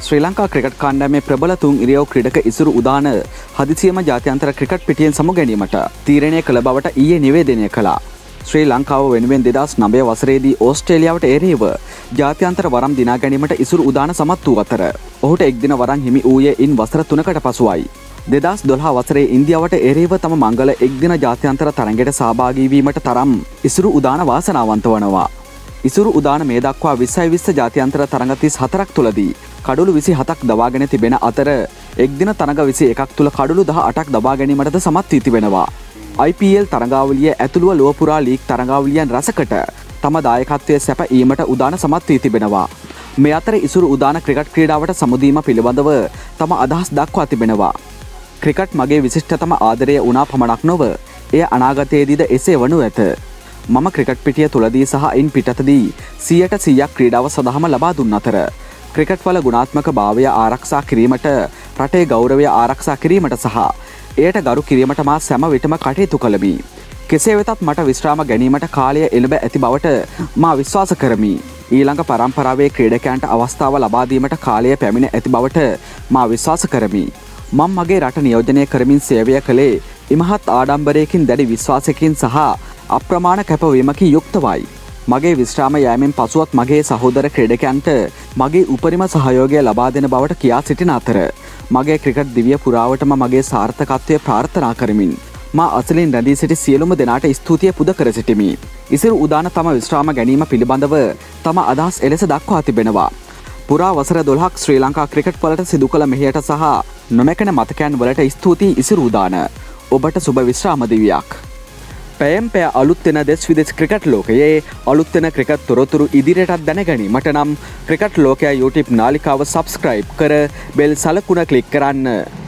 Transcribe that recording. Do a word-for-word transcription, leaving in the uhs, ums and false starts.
ශ්‍රී Lanka cricket කණ්ඩායමේ ප්‍රබල තුන් ඉරියව් ක්‍රීඩක ඉසුරු උදාන හදිසියේම ජාත්‍යන්තර ක්‍රිකට් පිටියෙන් සමු ගැනීමට තීරණය කළ බවට ඊයේ නිවේදනය කළා. ශ්‍රී ලංකාව වෙනුවෙන් දෙදහස් නවය වසරේදී ඕස්ට්‍රේලියාවට එරෙහිව ජාත්‍යන්තර වරම් දිනා ගැනීමට ඉසුරු උදාන සමත් වූ අතර ඔහුට එක් දින වරම් හිමි වූයේ ඉන් වසර තුනකට පසුවයි. දෙදහස් දොළහ වසරේ ඉන්දියාවට එරෙහිව තම මංගල එක් දින ජාත්‍යන්තර තරඟයට සහභාගී වීමට තරම් ඉසුරු උදාන වාසනාවන්ත වනවා. ඉසුරු උදාන මේ දක්වා විස්සයි විස්ස ජාත්‍යන්තර තරඟ තිස් හතරක් තුලදී කඩුළු විසි හතක් දවාගෙන තිබෙන අතර එක් දින තරඟ විසි එකක් තුල කඩුළු දහ අටක් දබා ගැනීමටද සමත් වී තිබෙනවා. I P L තරඟාවලිය ඇතුළුව ලොව පුරා ලීග් තරඟාවලියන් රසකට තම දායකත්වයේ සැපයීමට උදාන සමත් වී තිබෙනවා. මේ අතර ඉසුරු උදාන ක්‍රිකට් ක්‍රීඩාවට සමුදීම පිළිබඳව තම අදහස් දක්වා තිබෙනවා. ක්‍රිකට් මගේ විශිෂ්ටතම ආදරය වුණා පමණක් නොව එය අනාගතයේදීද එසේ වනු ඇත. මම ක්‍රිකට් පිටිය තුලදී සහ ඉන් පිටතදී සියයට සීයක් ක්‍රීඩාව සඳහාම ලබා දුන් අතර ක්‍රිකට් වල ගුණාත්මක භාවය ආරක්ෂා කිරීමට රටේ ගෞරවය ආරක්ෂා කිරීමට සහ එයට ගරු කිරීමට මා සෑම විටම කටයුතු කළමි. කෙසේ වෙතත් මට විශ්‍රාම ගැනීමට කාලය එළඹ ඇති බවට මා විශ්වාස කරමි. ඊළඟ පරම්පරාවේ ක්‍රීඩකයන්ට අවස්ථාව ලබා දීමට කාලය පැමිණ ඇති බවට මා විශ්වාස කරමි. මම මගේ රට නියෝජනය කරමින් සේවය කළේ ඉමහත් ආඩම්බරයකින් දැඩි විශ්වාසයකින් සහ අප්‍රමාණ කැපවීමකින් යුක්තවයි. මගේ විශ්‍රාම යෑමෙන් පසුවත් මගේ සහෝදර ක්‍රීඩකයන්ට මගේ උපරිම සහයෝගය ලබා දෙන බවට කියා සිටින අතර මගේ ක්‍රිකට් දිවිය පුරාවටම මගේ සාර්ථකත්වය ප්‍රාර්ථනා කරමින් මා අසලින් රැඳී සිටි සියලුම දෙනාට ස්තුතිය පුද කර සිටිමි. ඉසුරු උදාන තම විශ්‍රාම ගැනීම පිළිබඳව තම අදහස් එලෙස දක්වා තිබෙනවා. පුරා වසර දොළහක් ශ්‍රී ලංකා ක්‍රිකට් වලට සිදු කළ මෙහෙයට සහ නොමැකෙන මතකයන් වලට ස්තුතියි ඉසුරු උදාන. ඔබට සුබ විශ්‍රාම දිවියක්. පැයම් පැය අලුත් වෙන දෙස් විදෙස් ක්‍රිකට් ලෝකයේ අලුත් වෙන ක්‍රිකට් තොරතුරු ඉදිරියටත් දැනගැනීමට නම් ක්‍රිකට් ලෝකයා YouTube නාලිකාව සබ්ස්ක්‍රයිබ් කර බෙල් සලකුණ ක්ලික් කරන්න.